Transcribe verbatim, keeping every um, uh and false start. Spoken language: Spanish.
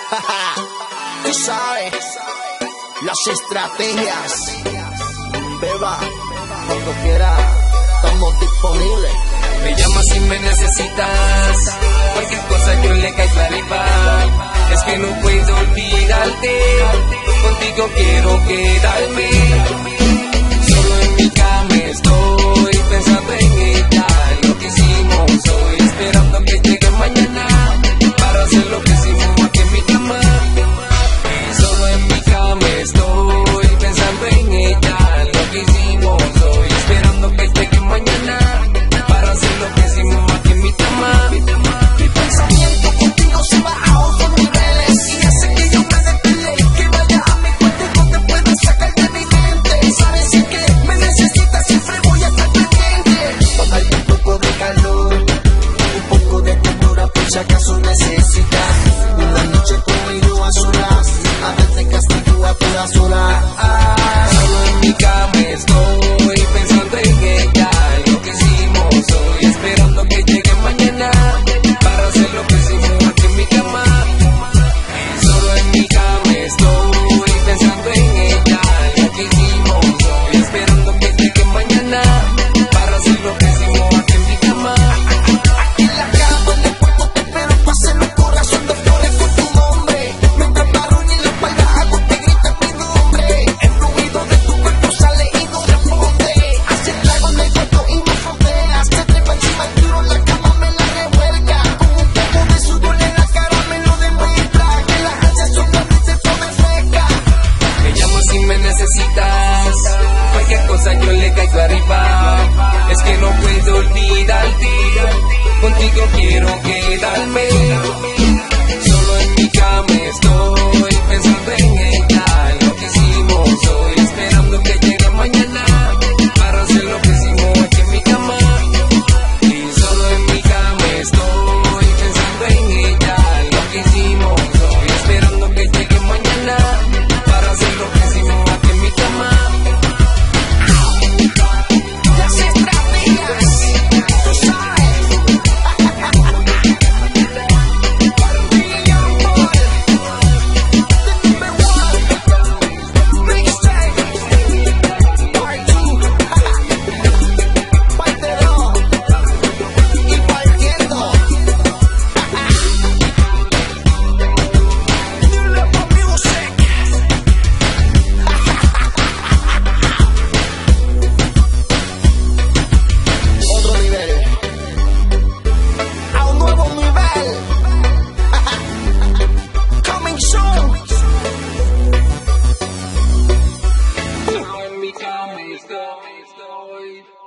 Tú sabes, las estrategias. Beba, cuando quiera, estamos disponibles. Me llamas si me necesitas, cualquier cosa yo le caigo arriba. Es que no puedo olvidarte, contigo quiero quedarme. Solo en mi cama estoy pensando en ella, lo que hicimos hoy, esperando que llegue mañana para hacer lo que hicimos aquí en mi cama. Solo en mi cama estoy pensando en ella, lo que hicimos hoy, esperando que llegue mañana para hacer lo que hicimos aquí en mi cama. Mi pensamiento contigo se va a otros niveles y hace que yo me desvele, que vaya a mi cuarto y no te pueda sacar de mi mente. Sabes si que me necesitas, siempre voy a estar pendiente. Pa' darte un poco de calor, un poco de ternura por si acaso necesitas una noche conmigo a solas, a verte castigo a todas horas. Solo en mi cama estoy pensando en ella, lo que hicimos hoy, esperando que llegue mañana para hacer lo que hicimos aquí en mi cama. Solo en mi cama estoy pensando en ella, lo que hicimos hoy, esperando que llegue mañana para hacer lo que hicimos aquí en mi cama. Aquí en la cama, en el cuarto te espero pa' hacer un corazón de flores con tu nombre. Mientras varón y en la espalda hago que grites mi nombre. El ruido de tu cuerpo sale y no responde. Hace trago en el cuarto y me fronteas. Se trepa encima el tiro, la cama me la revuelca. Con un poco de sudor en la cara me lo demuestra. Que las ansias son grandes y se ponen frescas. Me llamas si me necesitas, cualquier cosa yo le caigo arriba. Es que no puedo olvidarte, contigo quiero quedarme. Solo en mi cama estoy pensando en ella, lo que hicimos hoy, esperando que llegue mañana para hacer lo que hicimos aquí en mi cama. Y solo en mi cama estoy pensando en ella, lo que hicimos hoy, esperando que llegue mañana para hacer lo que hicimos aquí en mi cama. Las estrategias, tú sabes. Billion Boy, the number one mixtape, part two. Pártelo y partiendo. New Level Music. Otro nivel, a un nuevo nivel. Coming soon. Solo en mi cama estoy, estoy.